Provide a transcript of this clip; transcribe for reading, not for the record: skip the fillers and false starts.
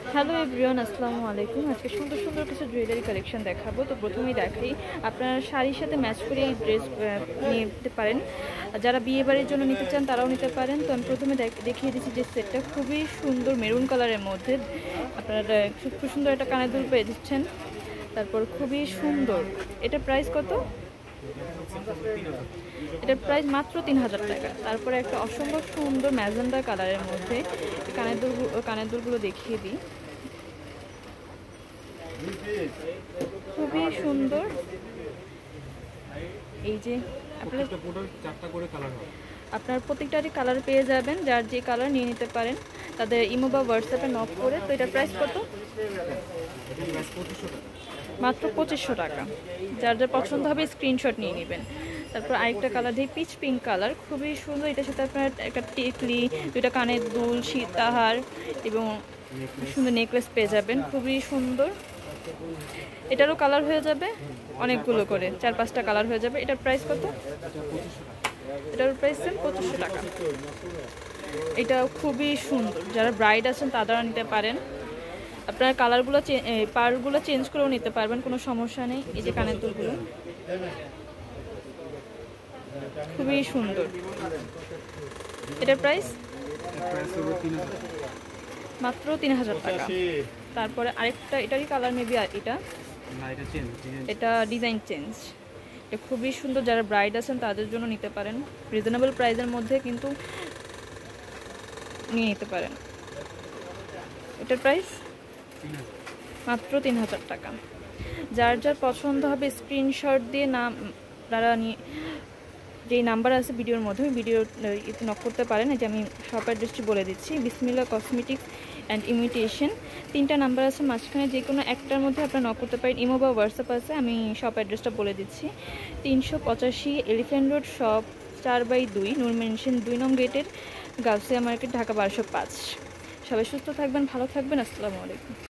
Hello everyone, আসসালামু আলাইকুম। আজকে সুন্দর সুন্দর কিছু জুয়েলারি কালেকশন দেখাবো। তো প্রথমেই দেখাই, আপনারা শাড়ির সাথে ম্যাচ করে এই ড্রেস নিতে পারেন। যারা বিয়ে বাড়ির জন্য নিতে চান তারাও নিতে পারেন। তো আমি প্রথমে দেখিয়ে দিচ্ছি যে সেটটা খুবই সুন্দর মেরুন কালারের মধ্যে। আপনারা খুব সুন্দর একটা কানের দুল পেয়ে দিচ্ছেন। তারপর খুবই সুন্দর, এটা প্রাইস কত? এটার প্রাইস মাত্র 3000 টাকা। তারপরে একটা অসম্ভব সুন্দর ম্যাজেন্ডা কালারের মধ্যে কানের দুলগুলো দেখিয়ে দিই। খুবই সুন্দর। এই যে আপনার প্রত্যেকটারই কালার পেয়ে যাবেন, যার যে কালার নিয়ে নিতে পারেন। তাদের ইমো বা হোয়াটসঅ্যাপে নক করে। তো এটার প্রাইস কত? মাত্র 2500 টাকা। যার যা পছন্দ হবে স্ক্রিনশট নিয়ে নেবেন। তারপর আরেকটা কালার দিয়ে পিচ পিঙ্ক কালার, খুবই সুন্দর। এটার সাথে আপনার একটা টিকলি, দুইটা কানের দুল, সীতাহার এবং সুন্দর নেকলেস পেয়ে যাবেন। খুবই সুন্দর। এটারও কালার হয়ে যাবে অনেকগুলো করে, 4-5টা কালার হয়ে যাবে। এটার প্রাইস কত? এটার প্রাইস 2500 টাকা। এটা খুবই সুন্দর। যারা ব্রাইড আছেন তারা নিতে পারেন। আপনার কালারগুলো পারগুলো চেঞ্জ করেও নিতে পারবেন, কোনো সমস্যা নেই। এই যে কানের দুলগুলো খুবই সুন্দর। এটার প্রাইস মাত্র 3000 টাকা। তারপরে আরেকটা, এটারই কালার মেবি এটা ডিজাইন চেঞ্জ। এটা খুবই সুন্দর। যারা ব্রাইড আছেন তাদের জন্য নিতে পারেন, রিজনেবল প্রাইসের মধ্যে কিন্তু নিয়ে নিতে পারেন। এটার প্রাইস মাত্র 3000 টাকা। যার যার পছন্দ হবে স্ক্রিনশট দিয়ে নাম তারা নিয়ে, যেই নাম্বার আছে ভিডিওর মধ্যে, ভিডিও নক করতে পারেন। এই যে আমি শপ অ্যাড্রেসটি বলে দিচ্ছি, বিসমিল্লাহ কসমেটিক্স অ্যান্ড ইমিটেশন। 3টা নাম্বার আছে, মাঝখানে যে কোনো একটার মধ্যে আপনারা নক করতে পারেন। ইমো বা হোয়াটসঅ্যাপ আছে। আমি শপ অ্যাড্রেসটা বলে দিচ্ছি, 385 elephant road, shop 4/2, Noor mansion 2 নং গেটের, গাউসিয়া মার্কেট, ঢাকা 1205। সবাই সুস্থ থাকবেন, ভালো থাকবেন। আসসালামু আলাইকুম।